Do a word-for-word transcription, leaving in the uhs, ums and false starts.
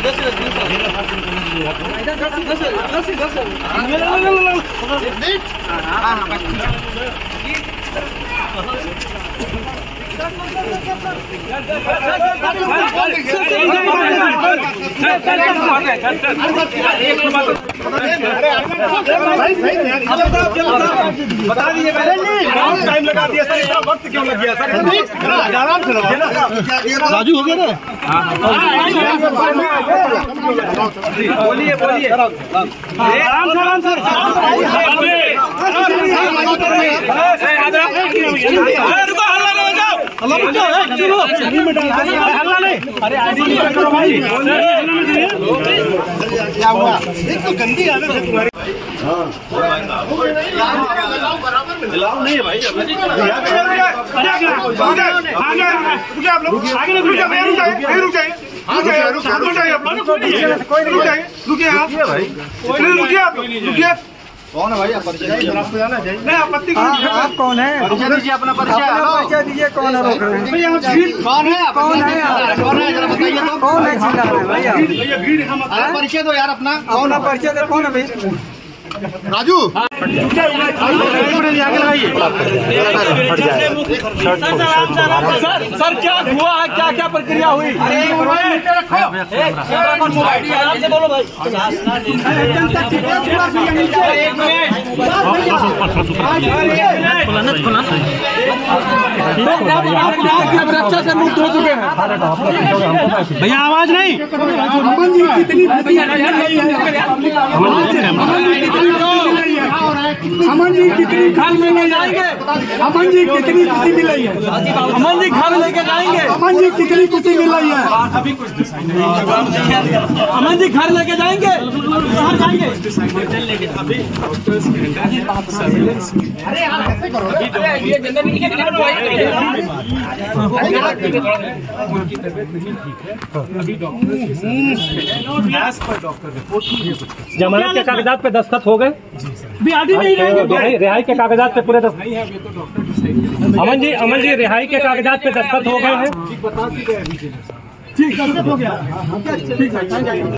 बता दीजिए टाइम लगा दिया सर, इतना वक्त क्यों लग गया सर? आराम से राजू हो गया ना। बोलिए बोलिए आराम से आराम से हल्ला नहीं। अरे करो भाई, क्या हुआ? एक तो गंदी आदत है तुम्हारी। मिलाओ नहीं है भाई। कौन है भाई? आप परिचय नहीं, आपत्ति आप कौन है? परिचय दीजिए, अपना परिचय परिचय दीजिए। कौन है? रोक रहे हैं कौन है? कौन है? कौन है जरा बताइए तो। कौन है चिल्ला रहे हैं भैया? परिचय दो यार अपना। कौन है? परिचय दो। कौन है भाई? राजू आगे लगाइए। सर सर क्या हुआ है? क्या क्या प्रक्रिया हुई? से बोलो भाई। रक्षा से मुक्त हो चुके हैं भैया। आवाज नहीं। अमन जी कितनी अमन जी कितनी खाल में ले जाएंगे? अमन जी कितनी खुशी मिल रही है? अमन जी घर लेके जाएंगे? अमन जी कितनी खुशी मिल रही है? अभी कुछ अमन जी घर लेके जाएंगे? कहाँ जाएंगे? अरे यार कैसे करो? ये जनता नहीं है। उनकी तबीयत नहीं ठीक है अभी। डॉक्टर जमानत के कागजात पे दस्तखत हो गए? रिहाई के कागजात पे पूरे दस्तखत। अमन जी अमन जी रिहाई के कागजात पे दस्तखत हो गए हैं? ठीक, दस्तखत हो गया। ठीक है।